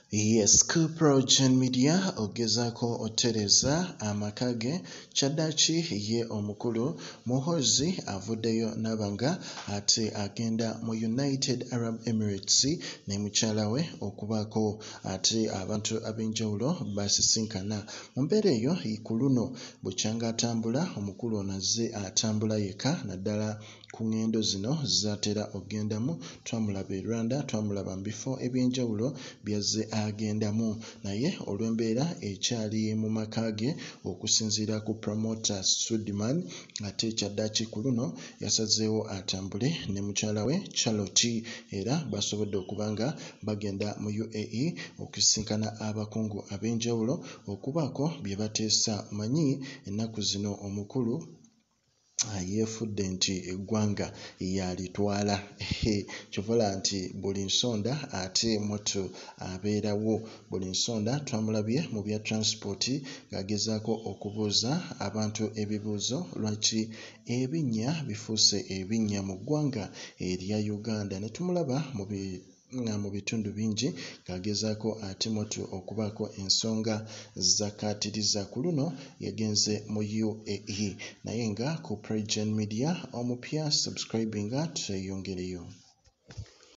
Yes, ku PROJOURN media ogezaako otereza amakage kyaddaaki ye omukulu Muhoozi avuddeyo n'abanga ate agenda mu United Arab Emirates ne mukyala we okubaako ate abantu ab'enjawulo basisinkana. Mu mbeera eyo ku luno bukyanga atambula omukulu ono azze atambula yekka naddala ku ngendo zino z'atera ogendamu. Twamulaba e Rwanda, twamulaba mu bifo eby'enjawulo byazze agendamu, naye olw'embeera ekyali mu maka ge okusinziira ku promoter Sudiman, ate kyaddaaki ku luno yasazeewo atambule ne mukyala we Charlotte, era basobodde okuba nga bagenda mu UAE okusisinkana abakungu ab'enjawulo okubaako bye bateesa. Manyi ennaku zino omukulu yeefudde nti eggwanga yalitwala kivola nti buli nsonda ate moto abeerawo. Buli nsonda twamulabye mu bya transport ng'agezaako okubuuza abantu ebibuuzo lwaki ebinnya bifuuse ebinnya mu ggwanga erya Uganda. Ne tumulaba mu bitundu bingi ng'agezaako ate moto okubaako ensonga zakaatiriza. Ku luno yagenze mu UAE, naye nga ku PROJOURN media omupya subscribinga tweyongereyo.